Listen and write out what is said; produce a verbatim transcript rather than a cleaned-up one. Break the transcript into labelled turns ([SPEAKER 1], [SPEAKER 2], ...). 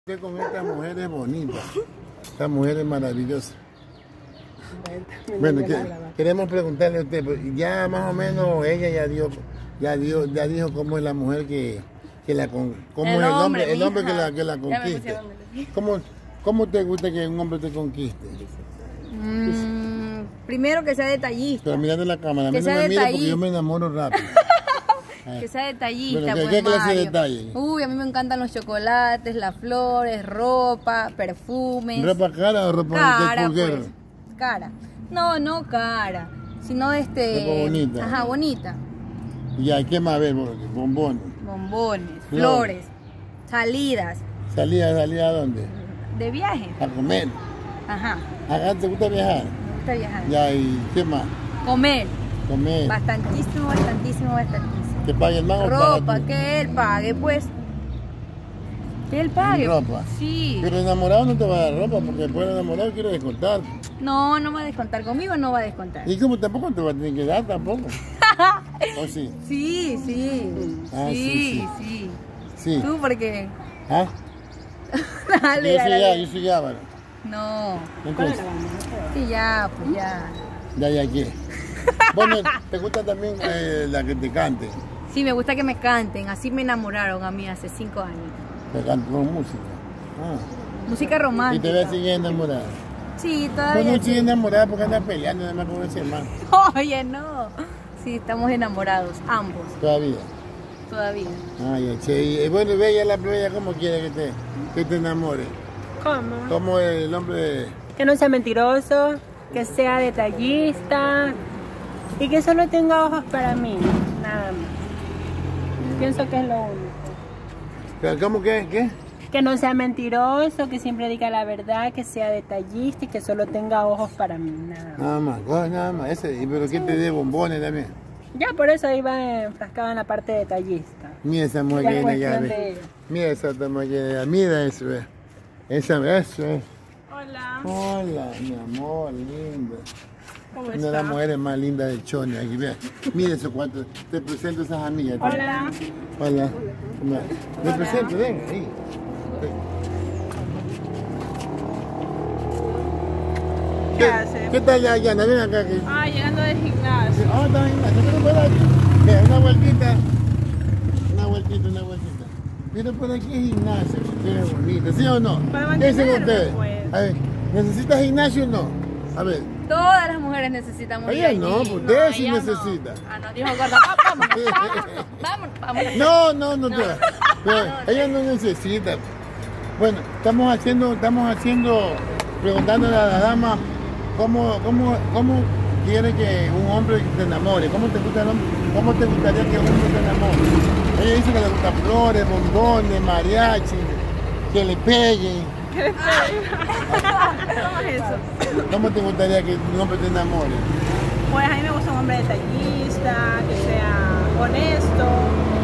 [SPEAKER 1] Usted con estas mujeres bonitas, estas mujeres maravillosas. Bueno, que, queremos preguntarle a usted, ya más o menos ella ya dio, ya dio, ya dijo cómo es la mujer que, que la cómo
[SPEAKER 2] el
[SPEAKER 1] es el
[SPEAKER 2] hombre,
[SPEAKER 1] hombre, el hombre que la, que la
[SPEAKER 2] Ya me
[SPEAKER 1] conquiste.
[SPEAKER 2] pusieron-
[SPEAKER 1] ¿Cómo, ¿Cómo te gusta que un hombre te conquiste?
[SPEAKER 2] Mm, primero que sea detallista.
[SPEAKER 1] Pero mirando la cámara, a mí
[SPEAKER 2] Que
[SPEAKER 1] no
[SPEAKER 2] sea
[SPEAKER 1] me mire porque
[SPEAKER 2] detallista.
[SPEAKER 1] yo me enamoro rápido.
[SPEAKER 2] Que sea detallista,
[SPEAKER 1] Bueno, ¿qué-
[SPEAKER 2] pues,
[SPEAKER 1] qué clase de
[SPEAKER 2] Mario.
[SPEAKER 1] detalle?
[SPEAKER 2] Uy, a mí me encantan los chocolates, las flores, ropa, perfumes.
[SPEAKER 1] ¿Ropa cara o ropa
[SPEAKER 2] cara,
[SPEAKER 1] pulguera?
[SPEAKER 2] pues. Cara. No, no cara, sino este.
[SPEAKER 1] Ropa bonita.
[SPEAKER 2] Ajá, bonita.
[SPEAKER 1] Ya, ¿qué más ver? Bombones.
[SPEAKER 2] Bombones,
[SPEAKER 1] Flores.
[SPEAKER 2] flores, salidas,
[SPEAKER 1] ¿Salida, salida a dónde?
[SPEAKER 2] de viaje.
[SPEAKER 1] A comer.
[SPEAKER 2] Ajá,
[SPEAKER 1] ¿Acá te gusta viajar?
[SPEAKER 2] me gusta viajar.
[SPEAKER 1] Ya, ¿y qué más?
[SPEAKER 2] Comer,
[SPEAKER 1] Comer.
[SPEAKER 2] bastantísimo, bastantísimo, bastantísimo.
[SPEAKER 1] ¿Que pague el man o paga
[SPEAKER 2] Ropa,
[SPEAKER 1] tú?
[SPEAKER 2] que él pague, pues. Que él pague.
[SPEAKER 1] Ropa.
[SPEAKER 2] Sí.
[SPEAKER 1] Pero enamorado no te va a dar ropa porque después de enamorado quiere descontar.
[SPEAKER 2] No, no va a descontar. Conmigo no va a descontar.
[SPEAKER 1] Y como tampoco te va a tener que dar tampoco. ¿O sí?
[SPEAKER 2] Sí, sí.
[SPEAKER 1] Ah, sí,
[SPEAKER 2] sí, sí.
[SPEAKER 1] Sí.
[SPEAKER 2] ¿Tú por qué?
[SPEAKER 1] ¿Ah?
[SPEAKER 2] Dale,
[SPEAKER 1] Yo
[SPEAKER 2] dale,
[SPEAKER 1] soy ya,
[SPEAKER 2] dale.
[SPEAKER 1] yo soy Ávaro.
[SPEAKER 2] No.
[SPEAKER 1] Entonces,
[SPEAKER 2] Sí, ya, pues ya.
[SPEAKER 1] ya, ya, ¿qué? Bueno, ¿te gusta también eh, la que te cante?
[SPEAKER 2] Sí, me gusta que me canten. Así me enamoraron a mí hace cinco años.
[SPEAKER 1] Te canto con música. Ah.
[SPEAKER 2] Música
[SPEAKER 1] Y te
[SPEAKER 2] romántica.
[SPEAKER 1] ves sigue enamorada.
[SPEAKER 2] Sí,
[SPEAKER 1] Pues
[SPEAKER 2] todavía.
[SPEAKER 1] no sigue enamorada porque anda peleando nada más con ese man.
[SPEAKER 2] Oye, no. Sí, estamos enamorados, ambos,
[SPEAKER 1] Todavía.
[SPEAKER 2] todavía.
[SPEAKER 1] Ay, che, y, bueno, y ve ella la playa como quiere que te, que te enamore.
[SPEAKER 3] ¿Cómo?
[SPEAKER 1] Como el hombre.
[SPEAKER 3] Que no sea mentiroso, que sea detallista y que solo tenga ojos para mí, nada más. Pienso que es lo único.
[SPEAKER 1] ¿Cómo que? ¿Qué?
[SPEAKER 3] Que no sea mentiroso, que siempre diga la verdad, que sea detallista y que solo tenga ojos para mí, nada más.
[SPEAKER 1] Nada más, coge nada más. Ese, y pero que te dé bombones también.
[SPEAKER 3] Ya por eso iba enfrascada en la parte detallista.
[SPEAKER 1] Mira esa mujer
[SPEAKER 3] La
[SPEAKER 1] que viene allá,
[SPEAKER 3] cuestión
[SPEAKER 1] ve.
[SPEAKER 3] de ella.
[SPEAKER 1] Mira esa otra mujer que viene allá. Mira eso, ve. Esa, eso es.
[SPEAKER 3] Hola,
[SPEAKER 1] Hola, mi amor, linda.
[SPEAKER 3] ¿cómo
[SPEAKER 1] Una de las mujeres más lindas de Chone. Aquí, vea. Mira esos cuantos. Te presento a esas amigas.
[SPEAKER 3] Hola.
[SPEAKER 1] Hola. ¿Cómo es? Te presento, ven, ahí.
[SPEAKER 3] ¿Qué hace?
[SPEAKER 1] ¿Qué tal ya, Yana? Ven acá. Que...
[SPEAKER 3] Ah, llegando del gimnasio.
[SPEAKER 1] Ah, está bien. ¿Qué por aquí? Mira, una vueltita. Una vueltita, una vueltita. Mira por aquí es gimnasio. Qué bonito. ¿Sí o no?
[SPEAKER 3] Para
[SPEAKER 1] ¿Qué dicen
[SPEAKER 3] mantenerme,
[SPEAKER 1] ustedes?
[SPEAKER 3] pues.
[SPEAKER 1] A ver, ¿necesitas gimnasio o no? A ver.
[SPEAKER 2] Todas las mujeres necesitamos ir
[SPEAKER 1] Ella
[SPEAKER 2] allí.
[SPEAKER 1] no, pues ustedes sí
[SPEAKER 2] ella no.
[SPEAKER 1] necesitan.
[SPEAKER 2] Ah, no, dijo gorda. Va- Vámonos, vámonos, vámonos, vámonos.
[SPEAKER 1] No, no, no, te no, ella no necesita. Bueno, estamos haciendo, estamos haciendo, preguntándole a la dama cómo, cómo, cómo quiere que un hombre te enamore, cómo te gusta el hombre, cómo te gustaría que un hombre te enamore. Ella dice que le gustan flores, bombones, mariachi, que le peguen.
[SPEAKER 3] ¿Cómo es eso?
[SPEAKER 1] ¿Cómo te gustaría que un hombre te enamore?
[SPEAKER 3] Pues a mí me gusta un hombre detallista, que sea honesto,